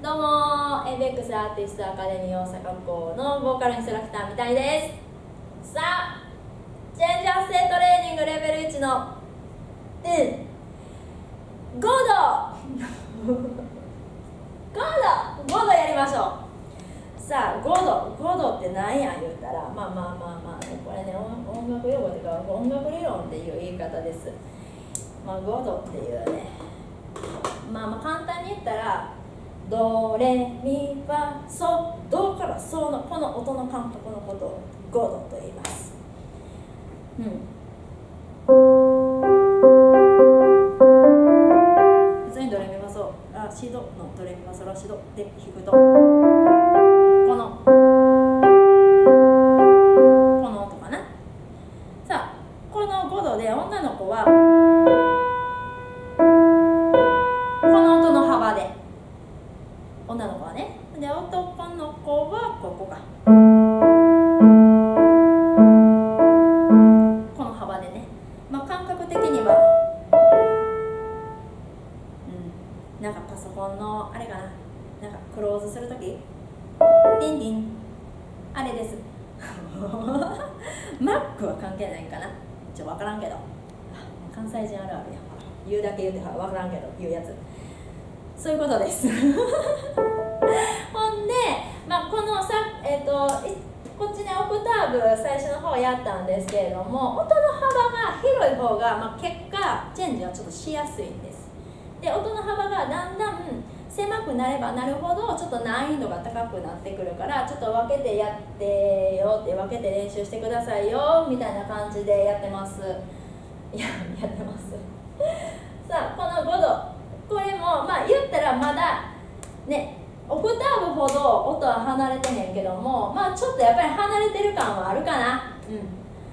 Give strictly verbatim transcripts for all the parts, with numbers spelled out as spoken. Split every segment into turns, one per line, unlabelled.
どうもエイベックスアーティストアカデミー大阪校のボーカルインストラクターみたいです。さあチェンジ発声トレーニングレベルいちのうんごどごどごどやりましょう。さあごどごどって何や言うたら、まあまあまあまあ、ね、これね音楽用語というか音楽理論っていう言い方です。まあごどっていうね、まあまあ簡単に言ったらドレミファソドからソのこの音の感覚のことをごどと言います。うん。普通にドレミファソラシドのドレミファソラシドで弾くとこのこの音かな。さあこのごどで女の子はこの音の幅で。女の子はね、で男の子はここか、この幅でね、まあ感覚的には、うん、なんかパソコンのあれかな、なんかクローズするとき、ディンディン、あれです。マックは関係ないんかな、ちょっと分からんけど、関西人あるあるやん、言うだけ言うて分からんけど言うやつ。そういうことです。ほんで、まあ、このさ、えーと、こっちねオクターブ最初の方やったんですけれども、音の幅が広い方が、まあ、結果チェンジはちょっとしやすいんです。で音の幅がだんだん狭くなればなるほどちょっと難易度が高くなってくるから、ちょっと分けてやってよって分けて練習してくださいよみたいな感じでやってます。いややってます。さあこのごど、これもまあ言ったらまだねオクターブほど音は離れてへんけども、まあちょっとやっぱり離れてる感はあるかな。うん、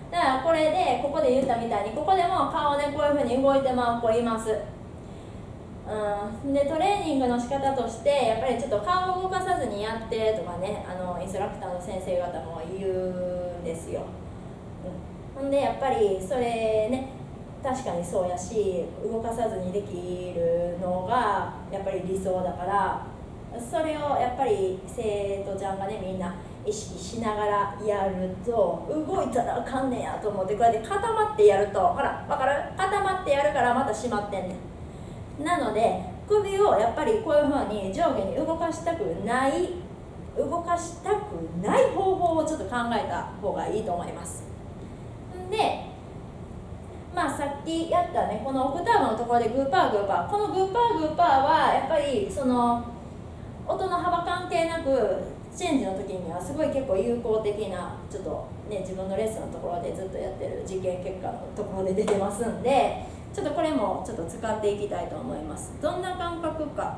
だからこれでここで言ったみたいにここでも顔でこういうふうに動いてまう子います。うん、でトレーニングの仕方としてやっぱりちょっと顔を動かさずにやってとかね、あのインストラクターの先生方も言うんですよ。うん、ほんでやっぱりそれね確かにそうやし、動かさずにできるのがやっぱり理想だから、それをやっぱり生徒ちゃんがねみんな意識しながらやると、動いたらあかんねやと思ってこうやって固まってやると、ほら分かる、固まってやるからまた締まってんねん。なので首をやっぱりこういうふうに上下に動かしたくない動かしたくない方法をちょっと考えた方がいいと思います。でまあさっきやったねこのオクターブのところでグーパーグーパー、このグーパーグーパーはやっぱりその音の幅関係なくチェンジの時にはすごい結構有効的な、ちょっとね自分のレッスンのところでずっとやってる実験結果のところで出てますんで、ちょっとこれもちょっと使っていきたいと思います。どんな感覚か、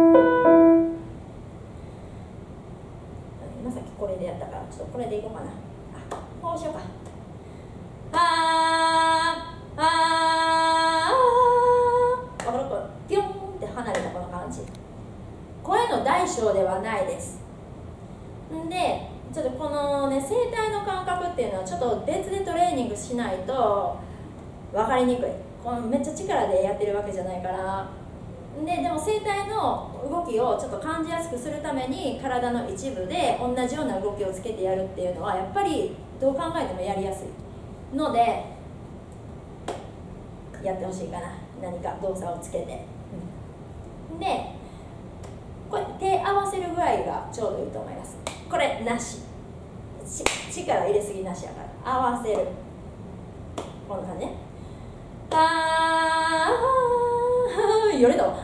今さっきこれでやったからちょっとこれでいこうかな。あ、こうしようか。あーあー、わかる？これピョンって離れたこの感じ、声の大小ではないです。んでちょっとこのね声帯の感覚っていうのはちょっと別でトレーニングしないと分かりにくい。このめっちゃ力でやってるわけじゃないから。ででも声帯の動きをちょっと感じやすくするために体の一部で同じような動きをつけてやるっていうのはやっぱりどう考えてもやりやすいのでやってほしいかな、何か動作をつけて。うん、でこれ手合わせるぐらいがちょうどいいと思います。これなし、し力入れすぎなしやから合わせる、こんな感じね。あーよれとあー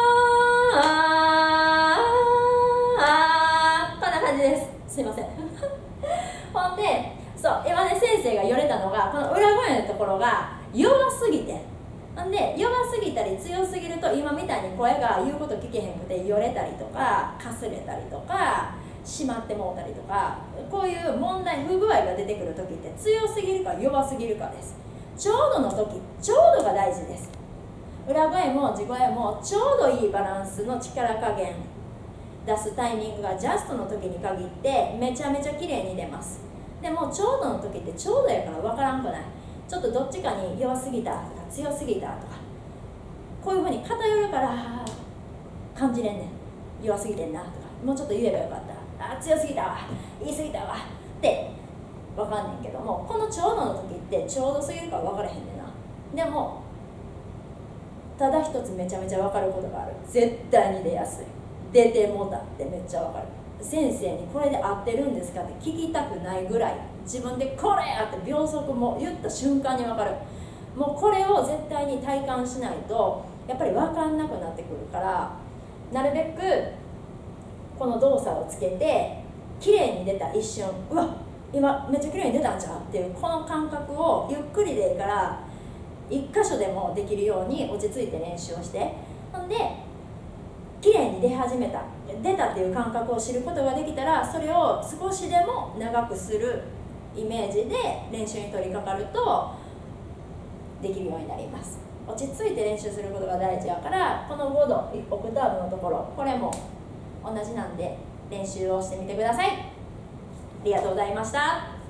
あーこんな感じです。すいません。ほんでそう今ね先生がよれたのがこの裏声のところが弱すぎて、んで弱すぎたり強すぎると今みたいに声が言うこと聞けへんくてよれたりとかかすれたりとかしまってもうたりとか、こういう問題不具合が出てくる時って強すぎるか弱すぎるかです。ちょうどの時、ちょうどが大事です。裏声も地声もちょうどいいバランスの力加減出すタイミングがジャストの時に限ってめちゃめちゃ綺麗に出ます。でもちょうどの時ってちょうどやから分からんくない、ちょっとどっちかに弱すぎたとか強すぎたとかこういうふうに偏るから感じれんねん。 弱すぎてんなとか、もうちょっと言えばよかった、あ強すぎたわ、言い過ぎたわって分かんねんけども、このちょうどの時ってちょうどすぎるから分からへんねんな。でもただ一つめちゃめちゃ分かることがある。絶対に出やすい、出てもたってめっちゃ分かる。先生にこれで合ってるんですかって聞きたくないぐらい、自分でこれやって秒速も言った瞬間に分かる。もうこれを絶対に体感しないとやっぱり分かんなくなってくるから、なるべくこの動作をつけて綺麗に出た一瞬、うわ今めっちゃ綺麗に出たんちゃうっていうこの感覚をゆっくりでいいから一箇所でもできるように落ち着いて練習をして、ほんで綺麗に出始めた、出たっていう感覚を知ることができたら、それを少しでも長くするイメージで練習に取り掛かるとできるようになります。落ち着いて練習することが大事やから、このごどオクターブのところ、これも同じなんで練習をしてみてください。ありがとうございました。